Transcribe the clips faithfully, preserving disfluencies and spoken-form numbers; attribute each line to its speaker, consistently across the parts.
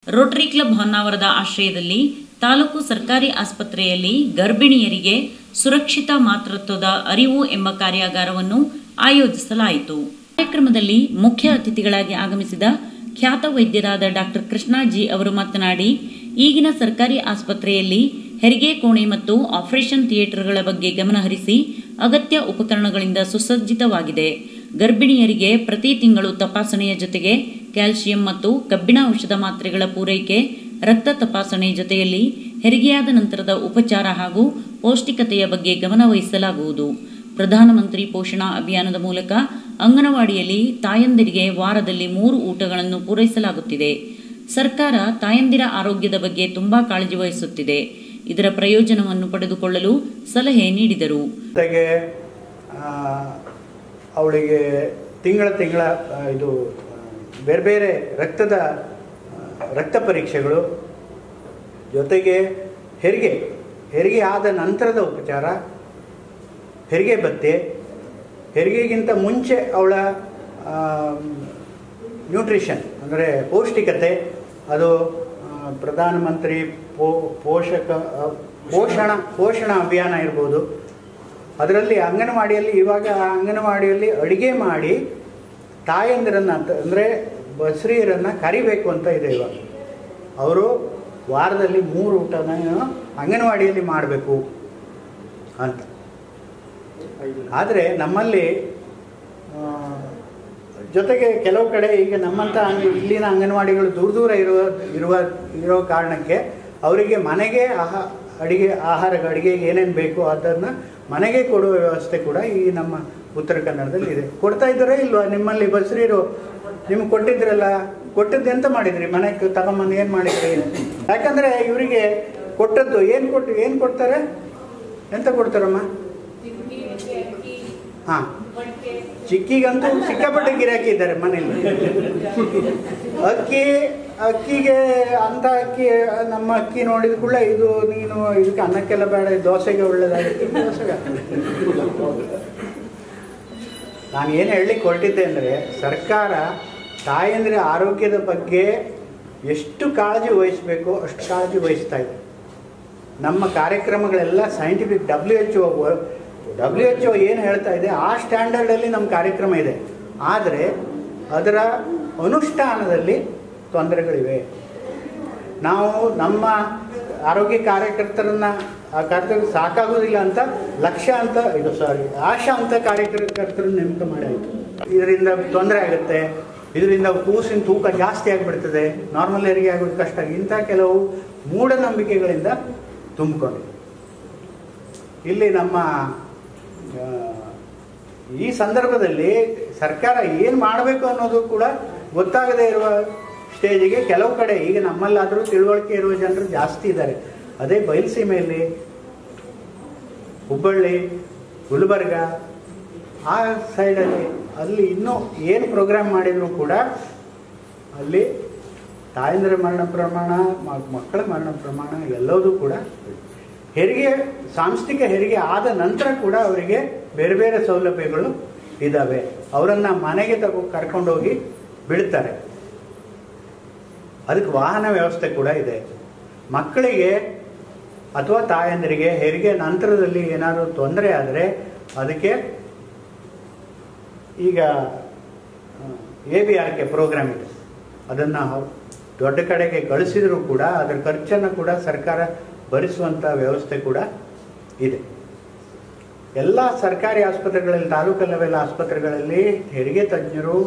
Speaker 1: Rotary club ಹೊನ್ನಾವರದ ಆಶ್ರಯದಲ್ಲಿ ತಾಲೂಕು ಸರ್ಕಾರಿ ಆಸ್ಪತ್ರೆಯಲ್ಲಿ ಗರ್ಭಿಣಿಯರಿಗೆ ಸುರಕ್ಷಿತ ಮಾತೃತ್ವದ ಅರಿವು ಎಂಬ ಕಾರ್ಯಾಗಾರವನ್ನು ಆಯೋಜಿಸಲಾಯಿತು. ಕಾರ್ಯಕ್ರಮದಲ್ಲಿ ಮುಖ್ಯ ಅತಿಥಿಗಳಾಗಿ ಆಗಮಿಸಿದ ಖ್ಯಾತ ವೈದ್ಯರಾದ ಡಾಕ್ಟರ್ ಕೃಷ್ಣ ಜಿ ಅವರು ಮಾತನಾಡಿ, ಈಗಿನ ಸರ್ಕಾರಿ ಆಸ್ಪತ್ರೆಯಲ್ಲಿ ಹೆರಿಗೆ ಕೋಣೆ ಮತ್ತು ಆಪರೇಷನ್ ಥಿಯೇಟರ್ಗಳ ಬಗ್ಗೆ ಗಮನಹರಿಸಿ ಅಗತ್ಯ ಉಪಕರಣಗಳಿಂದ ಸುಸಜ್ಜಿತವಾಗಿದೆ. ಗರ್ಭಿಣಿಯರಿಗೆ ಪ್ರತಿ ತಿಂಗಳು ತಪಾಸಣೆಯ ಜೊತೆಗೆ ಕ್ಯಾಲ್ಸಿಯಂ ಮತ್ತು ಕಬ್ಬಿಣ ಔಷಧ ಮಾತ್ರೆಗಳ ಪೂರೈಕೆ, ರಕ್ತ ತಪಾಸಣೆ ಜೊತೆಯಲ್ಲಿ ಹೆರಿಗೆಯಾದ ನಂತರದ ಉಪಚಾರ ಹಾಗೂ ಪೌಷ್ಟಿಕತೆಯ ಬಗ್ಗೆ ಗಮನ ವಹಿಸಲಾಗುವುದು. ಪ್ರಧಾನಮಂತ್ರಿ ಪೋಷಣಾ ಅಭಿಯಾನದ ಮೂಲಕ ಅಂಗನವಾಡಿಯಲ್ಲಿ ತಾಯಂದಿರಿಗೆ ವಾರದಲ್ಲಿ ಮೂರು ಊಟಗಳನ್ನು ಪೂರೈಸಲಾಗುತ್ತಿದೆ. ಸರ್ಕಾರ ತಾಯಂದಿರ ಆರೋಗ್ಯದ ಬಗ್ಗೆ ತುಂಬಾ ಕಾಳಜಿ ವಹಿಸುತ್ತಿದೆ. ಇದರ ಪ್ರಯೋಜನವನ್ನು ಪಡೆದುಕೊಳ್ಳಲು ಸಲಹೆ ನೀಡಿದರು.
Speaker 2: ಅವಳಿಗೆ ತಿಂಗಳ ತಿಂಗಳ ಇದು ಬೇರೆ ಬೇರೆ ರಕ್ತದ ರಕ್ತ ಪರೀಕ್ಷೆಗಳು, ಜೊತೆಗೆ ಹೆರಿಗೆ ಹೆರಿಗೆ ಆದ ನಂತರದ ಉಪಚಾರ, ಹೆರಿಗೆ ಭತ್ಯೆ, ಹೆರಿಗೆಗಿಂತ ಮುಂಚೆ ಅವಳ ನ್ಯೂಟ್ರಿಷನ್ ಅಂದರೆ ಪೌಷ್ಟಿಕತೆ, ಅದು ಪ್ರಧಾನಮಂತ್ರಿ ಪೋ ಪೋಷಕ ಪೋಷಣ ಪೋಷಣ ಅಭಿಯಾನ ಇರ್ಬೋದು. ಅದರಲ್ಲಿ ಅಂಗನವಾಡಿಯಲ್ಲಿ ಇವಾಗ ಅಂಗನವಾಡಿಯಲ್ಲಿ ಅಡುಗೆ ಮಾಡಿ ತಾಯಂದಿರನ್ನು ಅಂದರೆ ಬಸ್ರಿಯರನ್ನು ಕರಿಬೇಕು ಅಂತ ಇದೆ. ಇವಾಗ ಅವರು ವಾರದಲ್ಲಿ ಮೂರು ಊಟನ ಅಂಗನವಾಡಿಯಲ್ಲಿ ಮಾಡಬೇಕು ಅಂತ. ಆದರೆ ನಮ್ಮಲ್ಲಿ ಜೊತೆಗೆ ಕೆಲವು ಕಡೆ ಈಗ ನಮ್ಮಂಥ ಇಲ್ಲಿನ ಅಂಗನವಾಡಿಗಳು ದೂರ ದೂರ ಇರುವ ಇರುವ ಇರೋ ಕಾರಣಕ್ಕೆ ಅವರಿಗೆ ಮನೆಗೆ ಆಹಾ ಅಡುಗೆ ಆಹಾರ ಅಡುಗೆಗೆ ಏನೇನು ಬೇಕು ಅದನ್ನು ಮನೆಗೆ ಕೊಡುವ ವ್ಯವಸ್ಥೆ ಕೂಡ ಈ ನಮ್ಮ ಉತ್ತರ ಕನ್ನಡದಲ್ಲಿ ಇದೆ. ಕೊಡ್ತಾ ಇದ್ದಾರೋ ಇಲ್ವಾ? ನಿಮ್ಮಲ್ಲಿ ಬಸ್ರೀರು ನಿಮ್ಗೆ ಕೊಟ್ಟಿದ್ರಲ್ಲ, ಕೊಟ್ಟದ್ದು ಎಂತ ಮಾಡಿದ್ರಿ? ಮನೆಗೆ ತಗೊಂಬಂದು ಏನು ಮಾಡಿದ್ರಿ? ಯಾಕಂದರೆ ಇವರಿಗೆ ಕೊಟ್ಟದ್ದು ಏನು ಕೊಟ್ಟು ಏನು ಕೊಡ್ತಾರೆ? ಎಂತ ಕೊಡ್ತಾರಮ್ಮ? ಹಾಂ, ಚಿಕ್ಕಿಗಂತೂ ಸಿಕ್ಕಾಪಟ್ಟೆ ಗಿರಾಕಿ ಇದ್ದಾರೆ ಮನೇಲಿ. ಅಕ್ಕಿ ಅಕ್ಕಿಗೆ ಅಂತ ಅಕ್ಕಿ ನಮ್ಮ ಅಕ್ಕಿ ನೋಡಿದ ಕೂಡ ಇದು ನೀನು ಇದಕ್ಕೆ ಅನ್ನಕ್ಕೆಲ್ಲ ಬೇಡ, ದೋಸೆಗೆ ಒಳ್ಳೆಯದಾಗುತ್ತೆ, ದೋಸೆಗೆ. ನಾನು ಏನು ಹೇಳಲಿಕ್ಕೆ ಹೊರಟಿದ್ದೆ ಅಂದರೆ, ಸರ್ಕಾರ ತಾಯಂದಿರ ಆರೋಗ್ಯದ ಬಗ್ಗೆ ಎಷ್ಟು ಕಾಳಜಿ ವಹಿಸಬೇಕು ಅಷ್ಟು ಕಾಳಜಿ ವಹಿಸ್ತಾ ಇದೆ. ನಮ್ಮ ಕಾರ್ಯಕ್ರಮಗಳೆಲ್ಲ scientific W H O W H O ಏನು ಹೇಳ್ತಾ ಇದೆ ಆ ಸ್ಟ್ಯಾಂಡರ್ಡಲ್ಲಿ ನಮ್ಮ ಕಾರ್ಯಕ್ರಮ ಇದೆ. ಆದರೆ ಅದರ ಅನುಷ್ಠಾನದಲ್ಲಿ ತೊಂದರೆಗಳಿವೆ. ನಾವು ನಮ್ಮ ಆರೋಗ್ಯ ಕಾರ್ಯಕರ್ತರನ್ನು ಆ ಕಾರ್ಯಕರ್ತರು ಸಾಕಾಗೋದಿಲ್ಲ ಅಂತ ಲಕ್ಷ ಅಂತ ಇದು ಸಾರಿ ಆಶಾ ಅಂತ ಕಾರ್ಯಕರ್ತರನ್ನು ನೇಮಕ ಮಾಡಾಯಿತು. ಇದರಿಂದ ತೊಂದರೆ ಆಗುತ್ತೆ, ಇದರಿಂದ ಕೂಸಿನ ತೂಕ ಜಾಸ್ತಿ ಆಗಿಬಿಡ್ತದೆ, ನಾರ್ಮಲ್ ಹೆರಿಗೆ ಆಗೋದು ಕಷ್ಟ, ಇಂಥ ಕೆಲವು ಮೂಢನಂಬಿಕೆಗಳಿಂದ ತುಂಬಿಕೊಂಡಿದೆ. ಇಲ್ಲಿ ನಮ್ಮ ಈ ಸಂದರ್ಭದಲ್ಲಿ ಸರ್ಕಾರ ಏನು ಮಾಡಬೇಕು ಅನ್ನೋದು ಕೂಡ ಗೊತ್ತಾಗದೇ ಇರುವ ಸ್ಟೇಜಿಗೆ ಕೆಲವು ಕಡೆ ಈಗ ನಮ್ಮಲ್ಲಾದರೂ ತಿಳುವಳಿಕೆ ಇರುವ ಜನರು ಜಾಸ್ತಿ ಇದ್ದಾರೆ. ಅದೇ ಬಯಲುಸೀಮೆಯಲ್ಲಿ, ಹುಬ್ಬಳ್ಳಿ, ಗುಲ್ಬರ್ಗ ಆ ಸೈಡಲ್ಲಿ ಅಲ್ಲಿ ಇನ್ನೂ ಏನು ಪ್ರೋಗ್ರಾಮ್ ಮಾಡಿದರೂ ಕೂಡ ಅಲ್ಲಿ ತಾಯಂದಿರ ಮರಣ ಪ್ರಮಾಣ, ಮಕ್ಕಳ ಮರಣ ಪ್ರಮಾಣ ಎಲ್ಲವೂ ಕೂಡ ಹೆರಿಗೆ ಸಾಂಸ್ಥಿಕ ಹೆರಿಗೆ ಆದ ನಂತರ ಕೂಡ ಅವರಿಗೆ ಬೇರೆ ಬೇರೆ ಸೌಲಭ್ಯಗಳು ಇದ್ದಾವೆ. ಅವರನ್ನು ಮನೆಗೆ ತಗೋ ಕರ್ಕೊಂಡೋಗಿ ಬಿಡ್ತಾರೆ. ಅದಕ್ಕೆ ವಾಹನ ವ್ಯವಸ್ಥೆ ಕೂಡ ಇದೆ. ಮಕ್ಕಳಿಗೆ ಅಥವಾ ತಾಯಂದಿರಿಗೆ ಹೆರಿಗೆ ನಂತರದಲ್ಲಿ ಏನಾದರೂ ತೊಂದರೆ ಆದರೆ ಅದಕ್ಕೆ ಈಗ A B R K program ಇದೆ. ಅದನ್ನು ದೊಡ್ಡ ಕಡೆಗೆ ಕಳಿಸಿದರೂ ಕೂಡ ಅದರ ಖರ್ಚನ್ನು ಕೂಡ ಸರ್ಕಾರ ಭರಿಸುವಂಥ ವ್ಯವಸ್ಥೆ ಕೂಡ ಇದೆ. ಎಲ್ಲ ಸರ್ಕಾರಿ ಆಸ್ಪತ್ರೆಗಳಲ್ಲಿ, ತಾಲೂಕು ಲೆವೆಲ್ ಆಸ್ಪತ್ರೆಗಳಲ್ಲಿ ಹೆರಿಗೆ ತಜ್ಞರು,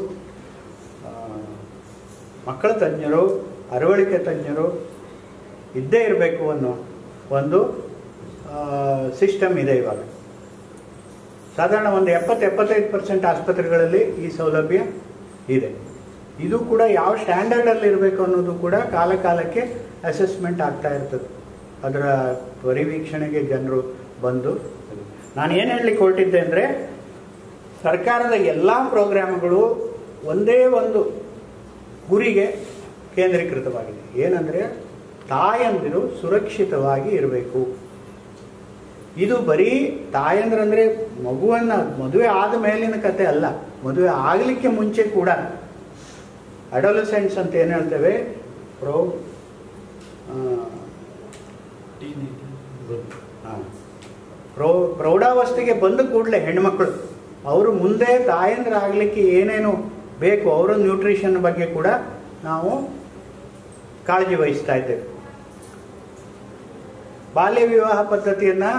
Speaker 2: ಮಕ್ಕಳ ತಜ್ಞರು, ಅರವಳಿಕೆ ತಜ್ಞರು ಇದ್ದೇ ಇರಬೇಕು ಅನ್ನೋ ಒಂದು ಸಿಸ್ಟಮ್ ಇದೆ. ಇವಾಗ ಸಾಧಾರಣ ಒಂದು ಎಪ್ಪತ್ತು ಎಪ್ಪತ್ತೈದು ಪರ್ಸೆಂಟ್ ಆಸ್ಪತ್ರೆಗಳಲ್ಲಿ ಈ ಸೌಲಭ್ಯ ಇದೆ. ಇದು ಕೂಡ ಯಾವ ಸ್ಟ್ಯಾಂಡರ್ಡಲ್ಲಿ ಇರಬೇಕು ಅನ್ನೋದು ಕೂಡ ಕಾಲ ಕಾಲಕ್ಕೆ ಅಸೆಸ್ಮೆಂಟ್ ಆಗ್ತಾ ಇರ್ತದೆ. ಅದರ ಪರಿವೀಕ್ಷಣೆಗೆ ಜನರು ಬಂದು, ನಾನು ಏನು ಹೇಳಲಿಕ್ಕೆ ಹೊರಟಿದ್ದೆ ಅಂದರೆ, ಸರ್ಕಾರದ ಎಲ್ಲ ಪ್ರೋಗ್ರಾಮ್ಗಳು ಒಂದೇ ಒಂದು ಗುರಿಗೆ ಕೇಂದ್ರೀಕೃತವಾಗಿದೆ. ಏನಂದರೆ ತಾಯಂದಿರು ಸುರಕ್ಷಿತವಾಗಿ ಇರಬೇಕು. ಇದು ಬರೀ ತಾಯಂದ್ರಂದರೆ ಮಗುವನ್ನು ಮದುವೆ ಆದ ಮೇಲಿನ ಕತೆ ಅಲ್ಲ, ಮದುವೆ ಆಗಲಿಕ್ಕೆ ಮುಂಚೆ ಕೂಡ ಅಡೋಲಸೆಂಟ್ಸ್ ಅಂತ ಏನು ಹೇಳ್ತೇವೆ, ಪ್ರೌ ಹಾಂ ಪ್ರೌ ಪ್ರೌಢಾವಸ್ಥೆಗೆ ಬಂದ ಕೂಡಲೇ ಹೆಣ್ಮಕ್ಳು ಅವರು ಮುಂದೆ ತಾಯಂದ್ರಾಗಲಿಕ್ಕೆ ಏನೇನು ಬೇಕು ಅವರ ನ್ಯೂಟ್ರಿಷನ್ ಬಗ್ಗೆ ಕೂಡ ನಾವು ಕಾಳಜಿ ವಹಿಸ್ತಾ ಇದ್ದೇವೆ. ಬಾಲ್ಯ ವಿವಾಹ ಪದ್ಧತಿಯನ್ನು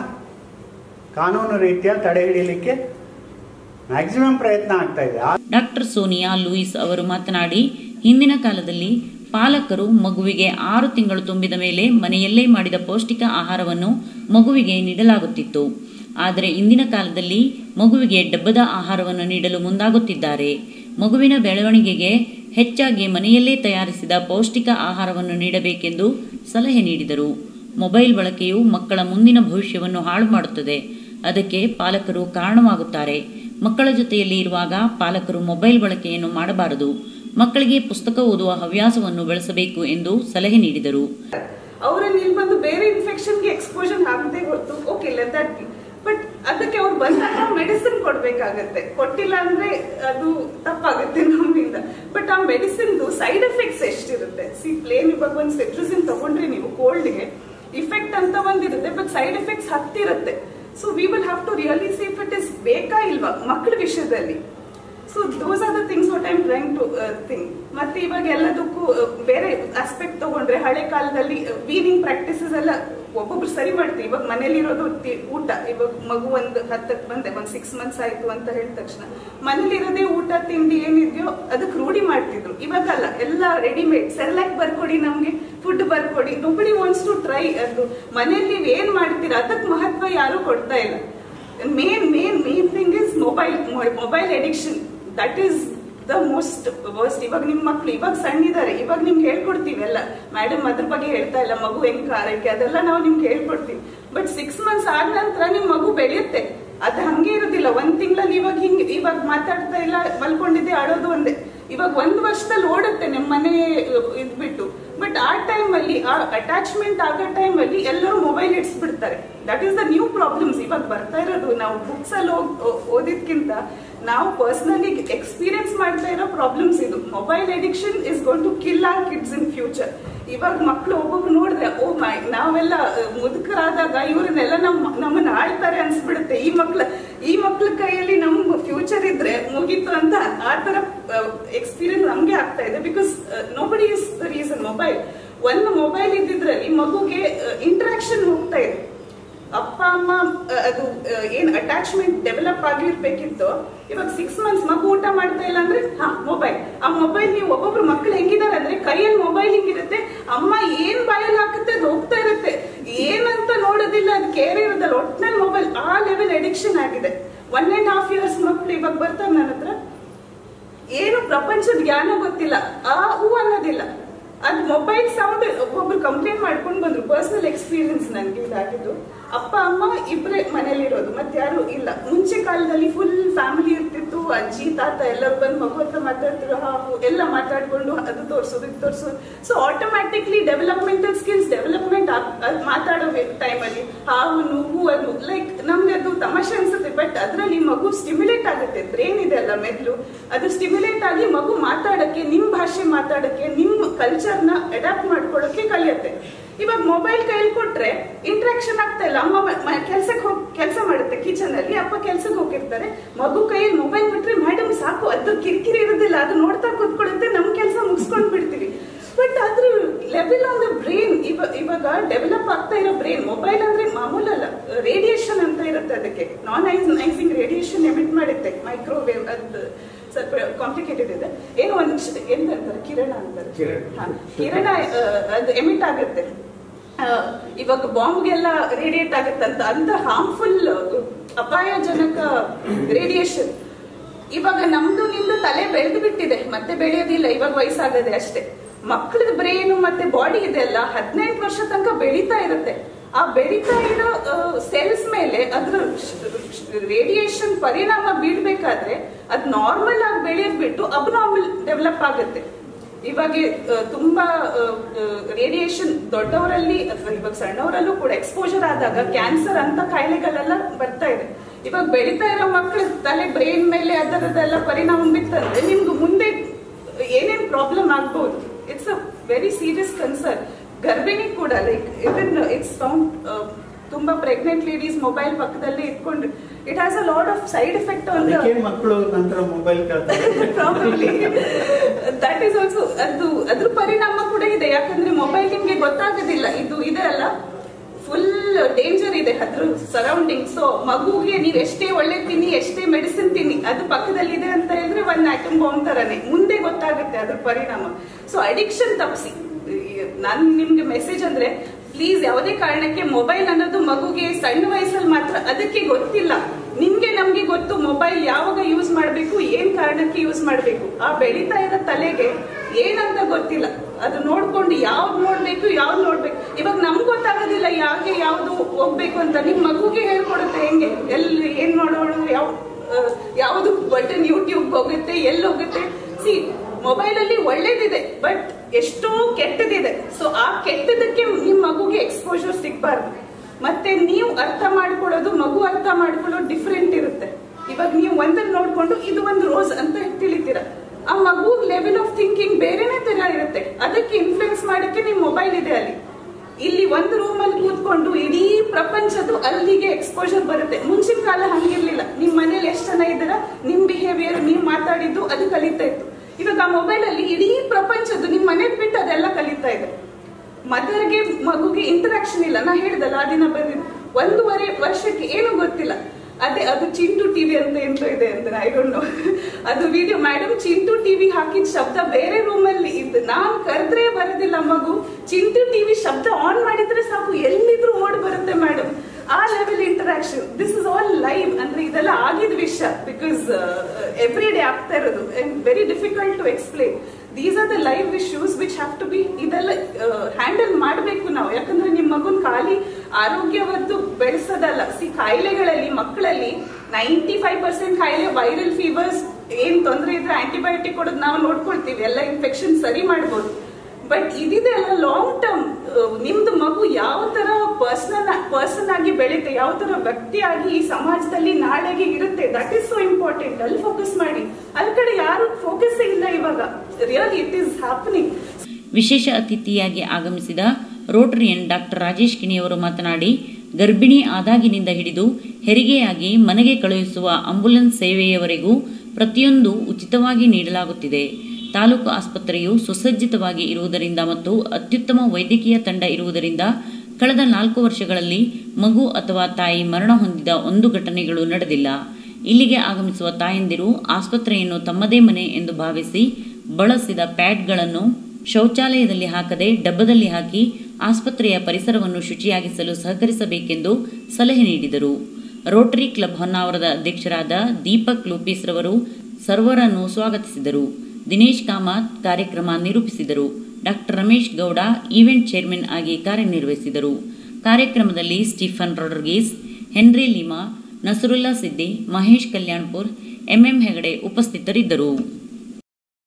Speaker 2: ಕಾನೂನು ರೀತಿಯ ತಡೆ ಹಿಡಿಯಲಿಕ್ಕೆ ಮ್ಯಾಕ್ಸಿಮಮ್ ಪ್ರಯತ್ನ ಆಗ್ತಾ ಇದೆ.
Speaker 1: ಡಾಕ್ಟರ್ ಸೋನಿಯಾ ಲೂಯಿಸ್ ಅವರು ಮಾತನಾಡಿ, ಹಿಂದಿನ ಕಾಲದಲ್ಲಿ ಪಾಲಕರು ಮಗುವಿಗೆ ಆರು ತಿಂಗಳು ತುಂಬಿದ ಮೇಲೆ ಮನೆಯಲ್ಲೇ ಮಾಡಿದ ಪೌಷ್ಟಿಕ ಆಹಾರವನ್ನು ಮಗುವಿಗೆ ನೀಡಲಾಗುತ್ತಿತ್ತು. ಆದರೆ ಇಂದಿನ ಕಾಲದಲ್ಲಿ ಮಗುವಿಗೆ ಡಬ್ಬದ ಆಹಾರವನ್ನು ನೀಡಲು ಮುಂದಾಗುತ್ತಿದ್ದಾರೆ. ಮಗುವಿನ ಬೆಳವಣಿಗೆಗೆ ಹೆಚ್ಚಾಗಿ ಮನೆಯಲ್ಲೇ ತಯಾರಿಸಿದ ಪೌಷ್ಟಿಕ ಆಹಾರವನ್ನು ನೀಡಬೇಕೆಂದು ಸಲಹೆ ನೀಡಿದರು. ಮೊಬೈಲ್ ಬಳಕೆಯು ಮಕ್ಕಳ ಮುಂದಿನ ಭವಿಷ್ಯವನ್ನು ಹಾಳು ಮಾಡುತ್ತದೆ. ಅದಕ್ಕೆ ಪಾಲಕರು ಕಾರಣವಾಗುತ್ತಾರೆ. ಮಕ್ಕಳ ಜೊತೆಯಲ್ಲಿ ಇರುವಾಗ ಪಾಲಕರು ಮೊಬೈಲ್ ಬಳಕೆಯನ್ನು ಮಾಡಬಾರದು. ಮಕ್ಕಳಿಗೆ ಪುಸ್ತಕ ಓದುವ ಹವ್ಯಾಸವನ್ನು ಬೆಳೆಸಬೇಕು ಎಂದು ಸಲಹೆ ನೀಡಿದರು.
Speaker 3: ಅವರಲ್ಲಿ ಇಲ್ಲಿ ಬಂದು ಬೇರೆ ಇನ್ಫೆಕ್ಷನ್ಗೆ ಎಕ್ಸ್ಪೋಜರ್ ಆಗದೆ ಹೊರತು okay let that be. But ಅದಕ್ಕೆ ಅವ್ರು ಬಂದಾಗ ಮೆಡಿಸಿನ್ ಕೊಡ್ಬೇಕಾಗತ್ತೆ. ಕೊಟ್ಟಿಲ್ಲ ಅಂದ್ರೆ ಅದು ತಪ್ಪಾಗುತ್ತೆ ನಮ್ಮಿಂದ. ಬಟ್ ಆ ಮೆಡಿಸಿನ್ ಸೈಡ್ ಎಫೆಕ್ಟ್ಸ್ ಎಷ್ಟಿರುತ್ತೆ? ಸಿ ಪ್ಲೇನ್ ಇವಾಗ ಒಂದು ಸೆಟ್ರಿಸಿನ್ ತಗೊಂಡ್ರೆ ನೀವು ಕೋಲ್ಡ್ಗೆ ಇಫೆಕ್ಟ್ ಅಂತ ಒಂದಿರುತ್ತೆ, ಬಟ್ ಸೈಡ್ ಎಫೆಕ್ಟ್ಸ್ ಹತ್ತಿರುತ್ತೆ. So we will have to really see if it is ಬೇಕಾ ಇಲ್ವಾ ಮಕ್ಕಳ ವಿಷಯದಲ್ಲಿ. So those are the things what I am trying to think. ಮತ್ತೆ ಇವಾಗ ಎಲ್ಲದಕ್ಕೂ ಬೇರೆ ಆಸ್ಪೆಕ್ಟ್ ತಗೊಂಡ್ರೆ ಹಳೆ ಕಾಲದಲ್ಲಿ ವೀನಿಂಗ್ ಪ್ರಾಕ್ಟೀಸಸ್ ಎಲ್ಲ ಒಬ್ಬೊಬ್ರು ಸರಿ ಮಾಡ್ತೀವಿ. ಇವಾಗ ಮನೇಲಿರೋದು ಊಟ, ಇವಾಗ ಮಗು ಒಂದು ಹತ್ತಕ್ಕೆ ಬಂದೆ ಒಂದ್ ಸಿಕ್ಸ್ ಮಂತ್ಸ್ ಆಯ್ತು ಅಂತ ಹೇಳಿದ ತಕ್ಷಣ ಮನೇಲಿರೋದೇ ಊಟ ತಿಂಡಿ ಏನಿದೆಯೋ ಅದಕ್ಕೆ ರೂಢಿ ಮಾಡ್ತಿದ್ರು. ಇವಾಗಲ್ಲ, ಎಲ್ಲ ರೆಡಿಮೇಡ್. ಸೆರ್ಲಾಕ್ ಬರ್ಕೊಡಿ, ನಮ್ಗೆ ಫುಡ್ ಬರ್ಕೊಡಿ. Nobody wants to try. ಅದು ಮನೇಲಿ ನೀವ್ ಏನ್ ಮಾಡ್ತೀರಾ ಅದಕ್ಕೆ ಮಹತ್ವ ಯಾರು ಕೊಡ್ತಾ ಇಲ್ಲ. Main main main thing is mobile mobile addiction. That is the most worst. ಇವಾಗ ನಿಮ್ ಮಕ್ಳು ಇವಾಗ ಸಣ್ಣಿದ್ದಾರೆ, ಇವಾಗ ನಿಮ್ಗೆ ಹೇಳ್ಕೊಡ್ತೀವಿ ಎಲ್ಲ. ಮೇಡಮ್ ಅದ್ರ ಬಗ್ಗೆ ಹೇಳ್ತಾ ಇಲ್ಲ, ಮಗು ಹೆಂಗ್ ಆರೈಕೆ ಅದೆಲ್ಲ ನಾವು ನಿಮ್ಗೆ ಹೇಳ್ಕೊಡ್ತೀವಿ. ಬಟ್ ಸಿಕ್ಸ್ ಮಂತ್ಸ್ ಆದ ನಂತರ ನಿಮ್ ಮಗು ಬೆಳೆಯುತ್ತೆ. ಅದು ಹಂಗೆ ಇರೋದಿಲ್ಲ. ಒಂದ್ ತಿಂಗಳಲ್ಲಿ ಇವಾಗ ಹಿಂಗ್ ಇವಾಗ ಮಾತಾಡ್ತಾ ಇಲ್ಲ, ಮಲ್ಕೊಂಡಿದ್ದೆ, ಆಡೋದು ಒಂದೇ. ಇವಾಗ ಒಂದ್ ವರ್ಷದಲ್ಲಿ ಓಡುತ್ತೆ ನಿಮ್ ಮನೆ ಇದ್ಬಿಟ್ಟು. ಬಟ್ ಆ ಟೈಮ್ ಅಲ್ಲಿ ಆ ಅಟ್ಯಾಚ್ಮೆಂಟ್ ಆಗೋ ಟೈಮ್ ಅಲ್ಲಿ ಎಲ್ಲರೂ ಮೊಬೈಲ್ ಇಡ್ಸ್ಬಿಡ್ತಾರೆ. That is the new problems ಇವಾಗ ಬರ್ತಾ ಇರೋದು. ನಾವು ಬುಕ್ಸ್ ಅಲ್ಲಿ ಓದಿದ್ಕಿಂತ ನಾವು ಪರ್ಸನಲಿ ಎಕ್ಸ್ಪೀರಿಯನ್ಸ್ ಮಾಡ್ತಾ ಇರೋ ಪ್ರಾಬ್ಲಮ್ಸ್ ಇದು. Mobile addiction is going to kill our kids in future. ಇವಾಗ ಮಕ್ಕಳು ಒಬ್ಬೊಬ್ರು ನೋಡಿದ್ರೆ ಓ ಮೈ ನಾವೆಲ್ಲ ಮುದುಕರಾದಾಗ ಇವ್ರನ್ನೆಲ್ಲ ನಮ್ ನಮ್ಮನ್ನ ಆಳ್ತಾರೆ ಅನ್ಸ್ಬಿಡುತ್ತೆ. ಈ ಮಕ್ಳ ಈ ಮಕ್ಳ ಕೈಯಲ್ಲಿ ನಮ್ ಫ್ಯೂಚರ್ ಇದ್ರೆ ಮುಗೀತು ಅಂತ ಆ ತರ ಎಕ್ಸ್ಪೀರಿಯನ್ಸ್ ನಮ್ಗೆ ಆಗ್ತಾ ಇದೆ. Because nobody is the reason mobile. ಒಂದು ಮೊಬೈಲ್ ಇದ್ದಿದ್ರಲ್ಲಿ ಮಗುಗೆ ಇಂಟ್ರಾಕ್ಷನ್ ಹೋಗ್ತಾ ಇದೆ. ಅಪ್ಪ ಅಮ್ಮ ಅದು ಏನ್ ಅಟ್ಯಾಚ್ಮೆಂಟ್ ಡೆವಲಪ್ ಆಗಿರ್ಬೇಕಿತ್ತು. ಇವಾಗ ಸಿಕ್ಸ್ ಮಂತ್ಸ್ ಮಗು ಊಟ ಮಾಡ್ತಾ ಇಲ್ಲ ಅಂದ್ರೆ ಹಾ ಮೊಬೈಲ್. ಆ ಮೊಬೈಲ್ ನೀವು ಒಬ್ಬೊಬ್ರು ಮಕ್ಳು ಹೆಂಗಿದಾರೆ ಅಂದ್ರೆ ಕೈಯಲ್ಲಿ ಮೊಬೈಲ್ ಹಿಂಗಿರುತ್ತೆ, ಅಮ್ಮ ಏನ್ ಬಾಯಲ್ಲಿ ಹಾಕುತ್ತೆ ಅದು ಹೋಗ್ತಾ ಇರುತ್ತೆ. ಏನಂತ ನೋಡೋದಿಲ್ಲ, ಅದು ಕೇರ್ ಇರೋದಲ್ಲ. ಒಟ್ನಲ್ಲಿ ಮೊಬೈಲ್ ಆ ಲೆವೆಲ್ ಅಡಿಕ್ಷನ್ ಆಗಿದೆ. ಒನ್ ಅಂಡ್ ಹಾಫ್ ಇಯರ್ಸ್ ಮಕ್ಳು ಇವಾಗ ಬರ್ತಾರೆ ನನ್ನ ಹತ್ರ, ಏನು ಪ್ರಪಂಚದ ಜ್ಞಾನ ಗೊತ್ತಿಲ್ಲ, ಆ ಹೂ ಅನ್ನೋದಿಲ್ಲ. ಅದು ಮೊಬೈಲ್ ಸೌಂಡ್ ಒಬ್ಬೊಬ್ರು ಕಂಪ್ಲೇಂಟ್ ಮಾಡ್ಕೊಂಡು ಬಂದ್ರು. ಪರ್ಸನಲ್ ಎಕ್ಸ್ಪೀರಿಯನ್ಸ್ ನನ್ಗೆ ಇದಾಗಿದ್ದು. ಅಪ್ಪ ಅಮ್ಮ ಇಬ್ಬರೇ ಮನೇಲಿರೋದು, ಮತ್ತೆ ಯಾರು ಇಲ್ಲ. ಮುಂಚೆ ಕಾಲದಲ್ಲಿ ಫುಲ್ ಫ್ಯಾಮಿಲಿ ಇರ್ತಿತ್ತು. ಅಜ್ಜಿ ತಾತ ಎಲ್ಲರೂ ಬಂದು ಮಗು ಹತ್ರ ಮಾತಾಡ್ತಿರೋ, ಹಾವು ಎಲ್ಲ ಮಾತಾಡ್ಕೊಂಡು ಅದು ತೋರ್ಸೋದು ಇದು ತೋರ್ಸೋದು. So automatically developmental skills development ಮಾತಾಡೋ ಟೈಮಲ್ಲಿ ಹಾವು ಹೂ ಅದು ಲೈಕ್ ನಮ್ಗೆ ಅದು ತಮಾಷೆ ಅನ್ಸುತ್ತೆ. ಬಟ್ ಅದ್ರಲ್ಲಿ ಮಗು ಸ್ಟಿಮ್ಯುಲೇಟ್ ಆಗುತ್ತೆ. ಬ್ರೇನ್ ಇದೆ ಅಲ್ಲ ಮೆದುಳು, ಅದು ಸ್ಟಿಮ್ಯುಲೇಟ್ ಆಗಿ ಮಗು ಮಾತಾಡಕ್ಕೆ, ನಿಮ್ ಭಾಷೆ ಮಾತಾಡಕ್ಕೆ, ನಿಮ್ ಕಲ್ಚರ್ನ ಅಡಾಪ್ಟ್ ಮಾಡ್ಕೊಳ್ಳೋಕೆ ಕಲಿಯುತ್ತೆ. ಇವಾಗ ಮೊಬೈಲ್ ಕೈಲಿ ಕೊಟ್ರೆ ಇಂಟ್ರಾಕ್ಷನ್ ಆಗ್ತಾ ಇಲ್ಲ. ಅಮ್ಮ ಕೆಲ್ಸಕ್ಕೆ ಹೋಗಿ ಕೆಲಸ ಮಾಡುತ್ತೆ ಕಿಚನ್ ಅಲ್ಲಿ, ಅಪ್ಪ ಕೆಲ್ಸಕ್ಕೆ ಹೋಗಿರ್ತಾರೆ. ಮಗು ಕೈಯಲ್ಲಿ ಮೊಬೈಲ್ ಬಿಟ್ರೆ ಮೇಡಮ್ ಸಾಕು, ಅದು ಕಿರಿಕಿರಿ ಇರೋದಿಲ್ಲ, ಅದು ನೋಡ್ತಾ ಕೂತ್ಕೊಳ್ಳುತ್ತೆ, ನಮ್ ಕೆಲಸ ಮುಗಿಸ್ಕೊಂಡ್ ಬಿಡ್ತೀವಿ. ಬಟ್ ಅದ್ರ ಲೆವೆಲ್ ಆನ್ ದ ಬ್ರೈನ್ ಇವಾಗ ಡೆವಲಪ್ ಆಗ್ತಾ ಇರೋ ಬ್ರೈನ್. ಮೊಬೈಲ್ ಅಂದ್ರೆ ಮಾಮೂಲಲ್ಲ, ರೇಡಿಯೇಷನ್ ಅಂತ ಇರುತ್ತೆ. ಅದಕ್ಕೆ ನಾನ್ ಐಸಿಂಗ್ ರೇಡಿಯೇಷನ್ ಎಮಿಟ್ ಮಾಡುತ್ತೆ. ಮೈಕ್ರೋವೇವ್ ಅದು ಸ್ವಲ್ಪ ಕಾಂಪ್ಲಿಕೇಟೆಡ್ ಇದೆ. ಏನೋ ಒಂದು ಎಂತ ಅಂತಾರೆ, ಕಿರಣ ಅಂತಾರೆ. ಕಿರಣ ಅದು ಎಮಿಟ್ ಆಗುತ್ತೆ. ಇವಾಗ ಬಾಂಬ್ಗೆಲ್ಲ ರೇಡಿಯೇಟ್ ಆಗುತ್ತಂತ. ಅಂತ ಹಾರ್ಮ್ಫುಲ್ ಅಪಾಯಜನಕ ರೇಡಿಯೇಷನ್. ಇವಾಗ ನಮ್ದು ನಿಮ್ದು ತಲೆ ಬೆಳೆದು ಬಿಟ್ಟಿದೆ, ಮತ್ತೆ ಬೆಳೆಯೋದಿಲ್ಲ. ಇವಾಗ ವಯಸ್ಸಾಗದೆ ಅಷ್ಟೇ. ಮಕ್ಕಳದ ಬ್ರೈನ್ ಮತ್ತೆ ಬಾಡಿ ಇದೆಲ್ಲ ಹದಿನೆಂಟು ವರ್ಷ ತನಕ ಬೆಳೀತಾ ಇರುತ್ತೆ. ಆ ಬೆಳೀತಾ ಇರೋ ಸೆಲ್ಸ್ ಮೇಲೆ ಅದ್ರ ರೇಡಿಯೇಷನ್ ಪರಿಣಾಮ ಬೀಳ್ಬೇಕಾದ್ರೆ ಅದ್ ನಾರ್ಮಲ್ ಆಗಿ ಬೆಳೆಯೋದ್ ಬಿಟ್ಟು ಅಬ್ನಾರ್ಮಲ್ ಡೆವಲಪ್ ಆಗುತ್ತೆ. ಇವಾಗ ತುಂಬಾ ರೇಡಿಯೇಷನ್ ದೊಡ್ಡವರಲ್ಲಿ ಅಥವಾ ಇವಾಗ ಸಣ್ಣವರಲ್ಲೂ ಕೂಡ ಎಕ್ಸ್ಪೋಜರ್ ಆದಾಗ ಕ್ಯಾನ್ಸರ್ ಅಂತ ಕಾಯಿಲೆಗಳೆಲ್ಲ ಬರ್ತಾ ಇದೆ. ಇವಾಗ ಬೆಳೀತಾ ಇರೋ ಮಕ್ಕಳ ತಲೆ ಬ್ರೈನ್ ಮೇಲೆ ಅದರದೆಲ್ಲ ಪರಿಣಾಮ ಬಿತ್ತಂದ್ರೆ ನಿಮ್ಗೆ ಮುಂದೆ ಏನೇನ್ ಪ್ರಾಬ್ಲಮ್ ಆಗ್ಬಹುದು. It's a very serious concern. ಗರ್ಭಿಣಿ ಕೂಡ ಲೈಕ್ ಇವನ್ ಇಟ್ಸ್ ಫೌಂಡ್ ತುಂಬಾ ಪ್ರೆಗ್ನೆಂಟ್ ಲೇಡೀಸ್ ಮೊಬೈಲ್ ಪಕ್ಕದಲ್ಲಿ ಇಟ್ಕೊಂಡು it has a lot of side effect on the
Speaker 2: ಮಕ್ಕಳು ನಂತರ mobile
Speaker 3: probably that is also ಅದು ಅದ್ರ ಪರಿಣಾಮ ಕೂಡ ಇದೆ. ಯಾಕಂದ್ರೆ ಮೊಬೈಲ್ ನಿಮ್ಗೆ ಗೊತ್ತಾಗೋದಿಲ್ಲ ಇದು ಇದೆ ಅಲ್ಲ, ಫುಲ್ ಡೇಂಜರ್ ಇದೆ ಅದ್ರ ಸರೌಂಡಿಂಗ್. ಸೊ ಮಗುಗೆ ನೀವ್ ಎಷ್ಟೇ ಒಳ್ಳೆ ತಿನ್ನಿ, ಎಷ್ಟೇ ಮೆಡಿಸಿನ್ ತಿನ್ನಿ, ಅದು ಪಕ್ಕದಲ್ಲಿ ಇದೆ ಅಂತ ಹೇಳಿದ್ರೆ ಒಂದ್ ಆಟಮ್ ಬಾಂಬ್ ತರನೇ ಮುಂದೆ ಗೊತ್ತಾಗುತ್ತೆ ಅದ್ರ ಪರಿಣಾಮ. ಸೊ ಅಡಿಕ್ಷನ್ ತಪ್ಪಿಸಿ. ನಾನ್ ನಿಮ್ಗೆ ಮೆಸೇಜ್ ಅಂದ್ರೆ ಪ್ಲೀಸ್ ಯಾವುದೇ ಕಾರಣಕ್ಕೆ ಮೊಬೈಲ್ ಅನ್ನೋದು ಮಗುಗೆ ಸಣ್ಣ ವಯಸ್ಸಲ್ಲಿ ಮಾತ್ರ ಅದಕ್ಕೆ ಗೊತ್ತಿಲ್ಲ. ನಿಮ್ಗೆ ನಮ್ಗೆ ಗೊತ್ತು ಮೊಬೈಲ್ ಯಾವಾಗ ಯೂಸ್ ಮಾಡ್ಬೇಕು, ಏನ್ ಕಾರಣಕ್ಕೆ ಯೂಸ್ ಮಾಡ್ಬೇಕು. ಆ ಬೆಳೀತಾ ಇರೋ ತಲೆಗೆ ಏನಂತ ಗೊತ್ತಿಲ್ಲ. ಅದು ನೋಡ್ಕೊಂಡು ಯಾವ್ದು ನೋಡ್ಬೇಕು ಯಾವ್ದು ನೋಡ್ಬೇಕು. ಇವಾಗ ನಮ್ಗೆ ಗೊತ್ತಾಗೋದಿಲ್ಲ ಯಾಕೆ ಯಾವ್ದು ಹೋಗ್ಬೇಕು ಅಂತ. ನಿಮ್ ಮಗುಗೆ ಹೇಳ್ಕೊಡುತ್ತೆ ಹೆಂಗೆ ಎಲ್ಲಿ ಏನ್ ಮಾಡೋಣ, ಯಾವ ಯಾವ್ದು ಬಟನ್ ಯೂಟ್ಯೂಬ್ ಹೋಗುತ್ತೆ, ಎಲ್ಲಿ ಹೋಗುತ್ತೆ. ಸಿ ಮೊಬೈಲ್ ಅಲ್ಲಿ ಒಳ್ಳೇದಿದೆ ಬಟ್ ಎಷ್ಟೋ ಕೆಟ್ಟದಿದೆ. ಸೊ ಆ ಕೆಟ್ಟದಕ್ಕೆ ನಿಮ್ ಮಗುಗೆ ಎಕ್ಸ್ಪೋಜರ್ ಸಿಗ್ಬಾರ್ದು. ಮತ್ತೆ ನೀವು ಅರ್ಥ ಮಾಡ್ಕೊಳ್ಳೋದು, ಮಗು ಅರ್ಥ ಮಾಡ್ಕೊಳ್ಳೋದು ಡಿಫ್ರೆಂಟ್ ಇರುತ್ತೆ. ಇವಾಗ ನೀವು ಒಂದನ್ನು ನೋಡ್ಕೊಂಡು ಇದು ಒಂದು ರೋಸ್ ಅಂತ ತಿಳಿತೀರ, ಆ ಮಗು ಲೆವೆಲ್ ಆಫ್ ಥಿಂಕಿಂಗ್ ಬೇರೆನೆ ತರ ಇರುತ್ತೆ. ಅದಕ್ಕೆ ಇನ್ಫ್ಲುಯೆನ್ಸ್ ಮಾಡಕ್ಕೆ ನಿಮ್ ಮೊಬೈಲ್ ಇದೆ ಅಲ್ಲಿ. ಇಲ್ಲಿ ಒಂದು ರೂಮ್ ಅಲ್ಲಿ ಕೂತ್ಕೊಂಡು ಇಡೀ ಪ್ರಪಂಚದ್ದು ಅಲ್ಲಿಗೆ ಎಕ್ಸ್ಪೋಜರ್ ಬರುತ್ತೆ. ಮುಂಚಿನ ಕಾಲ ಹಂಗಿರ್ಲಿಲ್ಲ. ನಿಮ್ ಮನೇಲಿ ಎಷ್ಟು ಜನ ಇದ್ದೀರಾ, ನಿಮ್ ಬಿಹೇವಿಯರ್, ನೀವ್ ಮಾತಾಡಿದ್ದು ಅದು ಕಲಿತಾ ಇತ್ತು. ಇವಾಗ ಆ ಮೊಬೈಲ್ ಅಲ್ಲಿ ಇಡೀ ಪ್ರಪಂಚದ್ದು ನಿಮ್ ಮನೇಲಿ ಬಿಟ್ಟು ಅದೆಲ್ಲ ಕಲಿತಾ ಇದೆ. ಮದರ್ಗೆ ಮಗುಗೆ ಇಂಟರಾಕ್ಷನ್ ಇಲ್ಲ. ನಾ ಹೇಳ್ದಲ್ಲ ಆ ದಿನ ಬಂದಿ ಒಂದೂವರೆ ವರ್ಷಕ್ಕೆ ಏನು ಗೊತ್ತಿಲ್ಲ. ಅದೇ ಅದು ಚಿಂಟು ಟಿವಿ ಅಂತ ಎಂತ ಇದೆ ಅಂತ ಐ ಡೋಂಟ್ ನೋ. ಅದು ವಿಡಿಯೋ ಮೇಡಮ್ ಚಿಂಟು ಟಿವಿ ಹಾಕಿದ ಶಬ್ದ ಬೇರೆ ರೂಮ್ ಅಲ್ಲಿ ಇದ್ದು ನಾನ್ ಕರೆದ್ರೆ ಬರೋದಿಲ್ಲ ಮಗು. ಚಿಂಟು ಟಿವಿ ಶಬ್ದ ಆನ್ ಮಾಡಿದ್ರೆ ಸಾಕು ಎಲ್ಲಿದ್ರು ಓಡ್ ಬರುತ್ತೆ ಮೇಡಮ್. ಆ level interaction. This is all live. ಅಂದ್ರೆ ಇದೆಲ್ಲ ಆಗಿದ ವಿಷಯ ಬಿಕಾಸ್ ಎವ್ರಿ ಡೇ ಆಗ್ತಾ ಇರೋದು and very difficult to explain. These are the live issues which have to be ಇದೆಲ್ಲ ಹ್ಯಾಂಡಲ್ ಮಾಡಬೇಕು ನಾವು. ಯಾಕಂದ್ರೆ ನಿಮ್ ಮಗುನ್ ಖಾಲಿ ಆರೋಗ್ಯವದ್ದು ಬೆಳೆಸೋದಲ್ಲ. ಸಿ ಕಾಯಿಲೆಗಳಲ್ಲಿ ಮಕ್ಕಳಲ್ಲಿ ನೈಂಟಿ ಫೈವ್ ಪರ್ಸೆಂಟ್ ಕಾಯಿಲೆ ವೈರಲ್ ಫೀವರ್ಸ್, ಏನ್ ತೊಂದರೆ ಇದ್ರೆ ಆಂಟಿಬಯೋಟಿಕ್ ಕೊಡೋದು ನಾವು ನೋಡ್ಕೊಳ್ತೀವಿ, ಎಲ್ಲ ಇನ್ಫೆಕ್ಷನ್ ಸರಿ ಮಾಡ್ಬೋದು. ಬಟ್ ಇದಿದೆ ಅಲ್ಲ ಲಾಂಗ್ ಟರ್ಮ್. ನಿಮ್ದು ಮಗು ಯಾವ ತರ ಪರ್ಸನಲ್ ಪರ್ಸನ್ ಆಗಿ ಬೆಳೆಯುತ್ತೆ, ಯಾವ ತರ ವ್ಯಕ್ತಿಯಾಗಿ ಈ ಸಮಾಜದಲ್ಲಿ ನಾಳೆಗೆ ಇರುತ್ತೆ, ದಟ್ ಈಸ್ ಸೋ ಇಂಪಾರ್ಟೆಂಟ್. ಅಲ್ಲಿ ಫೋಕಸ್ ಮಾಡಿ. ಅಲ್ಲಿ ಕಡೆ ಯಾರು ಫೋಕಸ್ ಇಲ್ಲ ಇವಾಗ. Really it is happening.
Speaker 1: ವಿಶೇಷ ಅತಿಥಿಯಾಗಿ ಆಗಮಿಸಿದ ರೋಟರಿಯನ್ ಡಾಕ್ಟರ್ ರಾಜೇಶ್ ಕಿಣಿಯವರು ಮಾತನಾಡಿ, ಗರ್ಭಿಣಿ ಆದಾಗಿನಿಂದ ಹಿಡಿದು ಹೆರಿಗೆಯಾಗಿ ಮನೆಗೆ ಕಳುಹಿಸುವ ಆಂಬ್ಯುಲೆನ್ಸ್ ಸೇವೆಯವರೆಗೂ ಪ್ರತಿಯೊಂದು ಉಚಿತವಾಗಿ ನೀಡಲಾಗುತ್ತಿದೆ. ತಾಲೂಕು ಆಸ್ಪತ್ರೆಯು ಸುಸಜ್ಜಿತವಾಗಿ ಇರುವುದರಿಂದ ಮತ್ತು ಅತ್ಯುತ್ತಮ ವೈದ್ಯಕೀಯ ತಂಡ ಇರುವುದರಿಂದ ಕಳೆದ ನಾಲ್ಕು ವರ್ಷಗಳಲ್ಲಿ ಮಗು ಅಥವಾ ತಾಯಿ ಮರಣ ಹೊಂದಿದ ಒಂದು ಘಟನೆಗಳು ನಡೆದಿಲ್ಲ. ಇಲ್ಲಿಗೆ ಆಗಮಿಸುವ ತಾಯಂದಿರು ಆಸ್ಪತ್ರೆಯನ್ನು ತಮ್ಮದೇ ಮನೆ ಎಂದು ಭಾವಿಸಿ ಬಳಸಿದ ಪ್ಯಾಡ್ಗಳನ್ನು ಶೌಚಾಲಯದಲ್ಲಿ ಹಾಕದೆ ಡಬ್ಬದಲ್ಲಿ ಹಾಕಿ ಆಸ್ಪತ್ರೆಯ ಪರಿಸರವನ್ನು ಶುಚಿಯಾಗಿಸಲು ಸಹಕರಿಸಬೇಕೆಂದು ಸಲಹೆ ನೀಡಿದರು. ರೋಟರಿ ಕ್ಲಬ್ ಹೊನ್ನಾವರದ ಅಧ್ಯಕ್ಷರಾದ ದೀಪಕ್ ಲೂಪಿಸ್ ರವರು ಸರ್ವರನ್ನು ಸ್ವಾಗತಿಸಿದರು. ದಿನೇಶ್ ಕಾಮತ್ ಕಾರ್ಯಕ್ರಮ ನಿರೂಪಿಸಿದರು. Doctor Ramesh Gowda event chairman ಆಗಿ ಕಾರ್ಯನಿರ್ವಹಿಸಿದರು. ಕಾರ್ಯಕ್ರಮದಲ್ಲಿ ಸ್ಟೀಫನ್ ರೊಡ್ರಿಗೀಸ್, ಹೆನ್ರಿ ಲಿಮಾ, ನಸರುಲ್ಲಾ ಸಿದ್ದಿ, ಮಹೇಶ್ ಕಲ್ಯಾಣ್ಪುರ್, ಎಂಎಂ ಹೆಗಡೆ ಉಪಸ್ಥಿತರಿದ್ದರು.